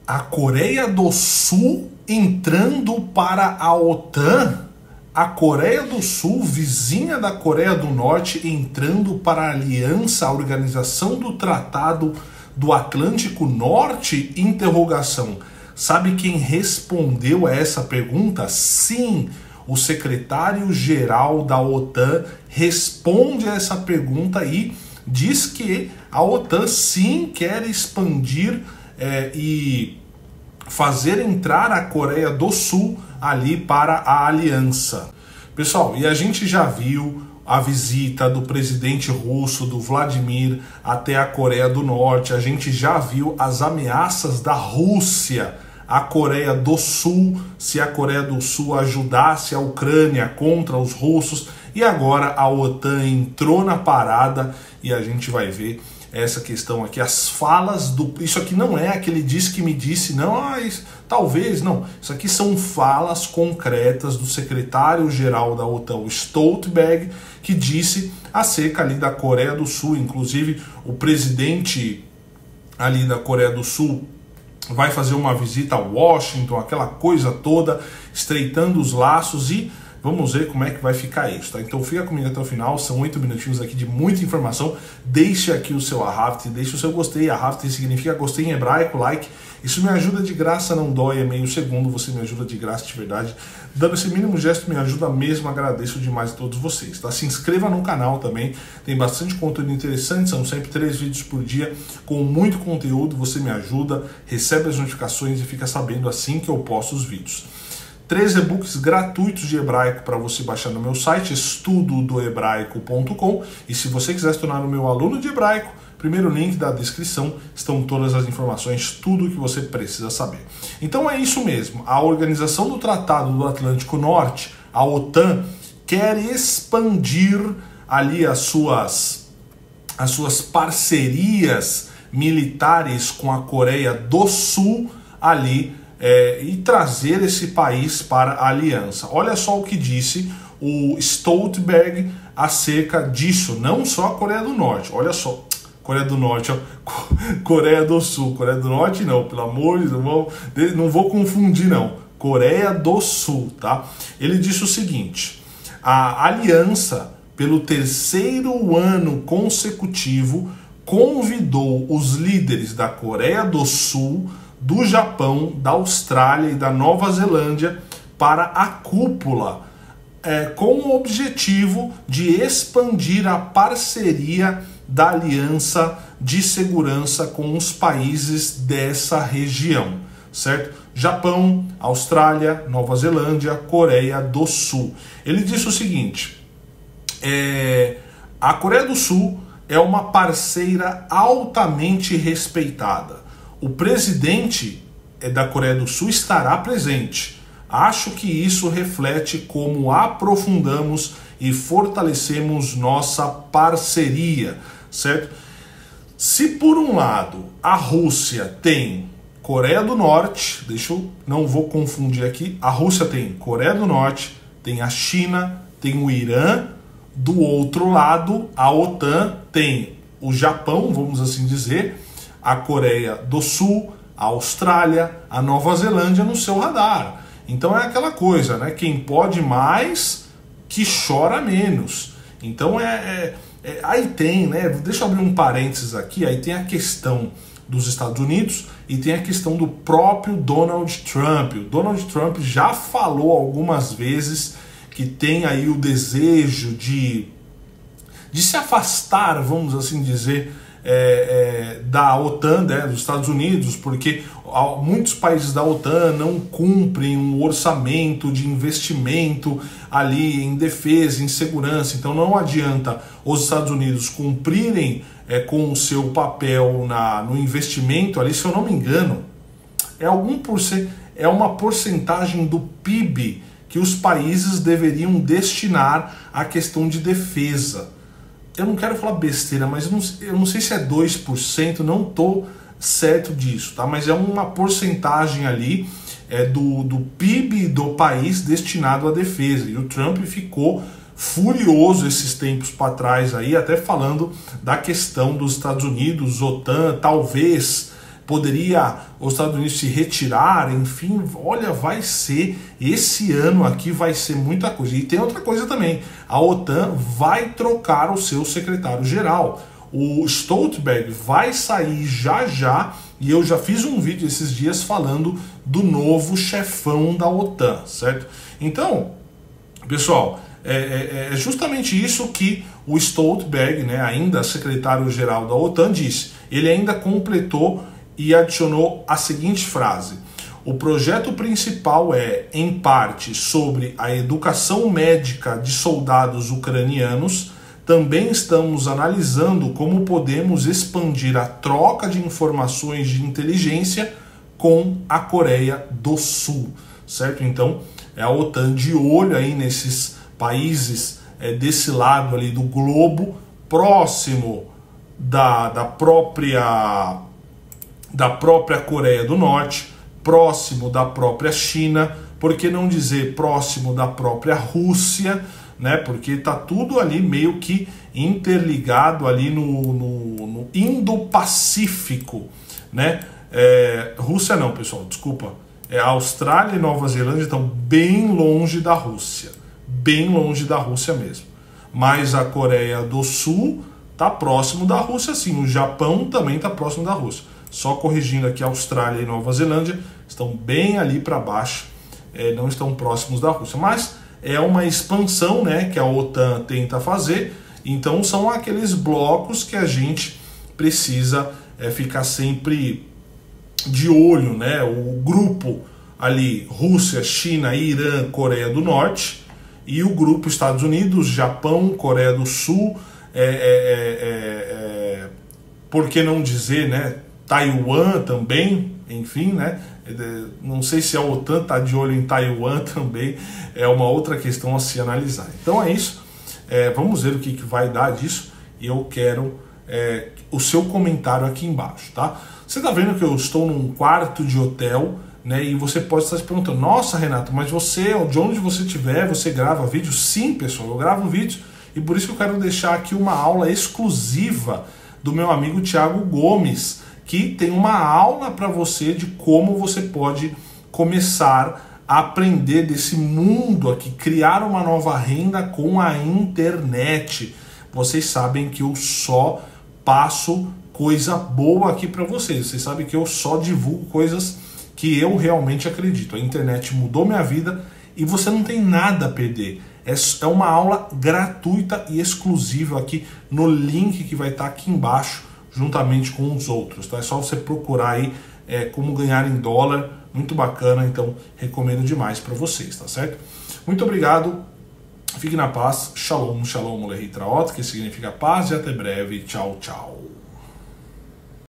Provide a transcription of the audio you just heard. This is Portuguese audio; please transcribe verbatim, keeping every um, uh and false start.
A Coreia do Sul entrando para a OTAN? A Coreia do Sul, vizinha da Coreia do Norte, entrando para a aliança, a Organização do Tratado do Atlântico Norte? Interrogação. Sabe quem respondeu a essa pergunta? Sim, o secretário-geral da OTAN responde a essa pergunta e diz que a OTAN sim quer expandir é, e fazer entrar a Coreia do Sul ali para a aliança. Pessoal, e a gente já viu a visita do presidente russo, do Vladimir, até a Coreia do Norte. A gente já viu as ameaças da Rússia à Coreia do Sul, se a Coreia do Sul ajudasse a Ucrânia contra os russos. E agora a OTAN entrou na parada e a gente vai ver essa questão aqui, as falas do... Isso aqui não é aquele diz que me disse, não, ah, isso, talvez, não. Isso aqui são falas concretas do secretário-geral da OTAN, o Stoltenberg, que disse acerca ali da Coreia do Sul. Inclusive, o presidente ali da Coreia do Sul vai fazer uma visita a Washington, aquela coisa toda, estreitando os laços, e vamos ver como é que vai ficar isso, tá? Então fica comigo até o final, são oito minutinhos aqui de muita informação. Deixe aqui o seu ahavte, deixe o seu gostei. Ahavte significa gostei em hebraico, like. Isso me ajuda de graça, não dói, é meio segundo, você me ajuda de graça de verdade. Dando esse mínimo gesto me ajuda mesmo, agradeço demais a todos vocês, tá? Se inscreva no canal também, tem bastante conteúdo interessante, são sempre três vídeos por dia, com muito conteúdo, você me ajuda, recebe as notificações e fica sabendo assim que eu posto os vídeos. Três e-books gratuitos de hebraico para você baixar no meu site, estudo do hebraico ponto com. E se você quiser se tornar o meu aluno de hebraico, primeiro link da descrição, estão todas as informações, tudo o que você precisa saber. Então é isso mesmo, a Organização do Tratado do Atlântico Norte, a OTAN, quer expandir ali as suas, as suas parcerias militares com a Coreia do Sul ali, É, e trazer esse país para a aliança. Olha só o que disse o Stoltenberg acerca disso, não só a Coreia do Norte. Olha só, Coreia do Norte, ó, Coreia do Sul, Coreia do Norte não, pelo amor de Deus, não vou confundir não, Coreia do Sul, tá? Ele disse o seguinte: a aliança, pelo terceiro ano consecutivo, convidou os líderes da Coreia do Sul, do Japão, da Austrália e da Nova Zelândia para a cúpula, é, com o objetivo de expandir a parceria da Aliança de Segurança com os países dessa região, certo? Japão, Austrália, Nova Zelândia, Coreia do Sul. Ele disse o seguinte, é, a Coreia do Sul é uma parceira altamente respeitada. O presidente da Coreia do Sul estará presente. Acho que isso reflete como aprofundamos e fortalecemos nossa parceria, certo? Se por um lado a Rússia tem Coreia do Norte, deixa eu, não vou confundir aqui, a Rússia tem Coreia do Norte, tem a China, tem o Irã, do outro lado a OTAN tem o Japão, vamos assim dizer, a Coreia do Sul, a Austrália, a Nova Zelândia no seu radar. Então é aquela coisa, né? Quem pode mais, que chora menos. Então é, é, é... Aí tem, né? Deixa eu abrir um parênteses aqui. Aí tem a questão dos Estados Unidos e tem a questão do próprio Donald Trump. O Donald Trump já falou algumas vezes que tem aí o desejo de, de se afastar, vamos assim dizer, É, é, da OTAN, né, dos Estados Unidos, porque muitos países da OTAN não cumprem um orçamento de investimento ali em defesa, em segurança. Então não adianta os Estados Unidos cumprirem é, com o seu papel na, no investimento ali, se eu não me engano, é, algum porcent, é uma porcentagem do P I B que os países deveriam destinar à questão de defesa. Eu não quero falar besteira, mas eu não, eu não sei se é dois por cento, não estou certo disso, tá? Mas é uma porcentagem ali é, do, do P I B do país destinado à defesa. E o Trump ficou furioso esses tempos para trás, aí, até falando da questão dos Estados Unidos, OTAN, talvez poderia os Estados Unidos se retirar, enfim, olha, vai ser, esse ano aqui vai ser muita coisa. E tem outra coisa também, a OTAN vai trocar o seu secretário-geral. O Stoltenberg vai sair já já, e eu já fiz um vídeo esses dias falando do novo chefão da OTAN, certo? Então, pessoal, é, é, é justamente isso que o Stoltenberg, né, ainda secretário-geral da OTAN, disse. Ele ainda completou e adicionou a seguinte frase: o projeto principal é, em parte, sobre a educação médica de soldados ucranianos. Também estamos analisando como podemos expandir a troca de informações de inteligência com a Coreia do Sul, certo? Então, é a OTAN de olho aí nesses países é, desse lado ali do globo, próximo da, da própria da própria Coreia do Norte, próximo da própria China, por que não dizer próximo da própria Rússia, né? Porque tá tudo ali meio que interligado ali no, no, no Indo-Pacífico, né? É, Rússia não, pessoal, desculpa. É, a Austrália e Nova Zelândia estão bem longe da Rússia, bem longe da Rússia mesmo. Mas a Coreia do Sul tá próximo da Rússia, sim. O Japão também tá próximo da Rússia. Só corrigindo aqui, a Austrália e Nova Zelândia estão bem ali para baixo, é, não estão próximos da Rússia. Mas é uma expansão, né, que a OTAN tenta fazer. Então são aqueles blocos que a gente precisa é, ficar sempre de olho, né? O grupo ali, Rússia, China, Irã, Coreia do Norte, e o grupo Estados Unidos, Japão, Coreia do Sul, é, é, é, é, por que não dizer, né? Taiwan também, enfim, né? Não sei se a OTAN está de olho em Taiwan também, é uma outra questão a se analisar. Então é isso, é, vamos ver o que, que vai dar disso, e eu quero é, o seu comentário aqui embaixo, tá? Você está vendo que eu estou num quarto de hotel, né? E você pode estar se perguntando: nossa, Renato, mas você, de onde você estiver, você grava vídeo? Sim, pessoal, eu gravo vídeo, e por isso que eu quero deixar aqui uma aula exclusiva do meu amigo Thiago Gomes, que tem uma aula para você de como você pode começar a aprender desse mundo aqui, criar uma nova renda com a internet. Vocês sabem que eu só passo coisa boa aqui para vocês. Vocês sabem que eu só divulgo coisas que eu realmente acredito. A internet mudou minha vida e você não tem nada a perder. É uma aula gratuita e exclusiva aqui no link que vai estar aqui embaixo, juntamente com os outros, tá? É só você procurar aí é, como ganhar em dólar, muito bacana, então recomendo demais para vocês, tá certo? Muito obrigado, fique na paz, shalom, shalom, lehitraot, que significa paz, e até breve, tchau, tchau.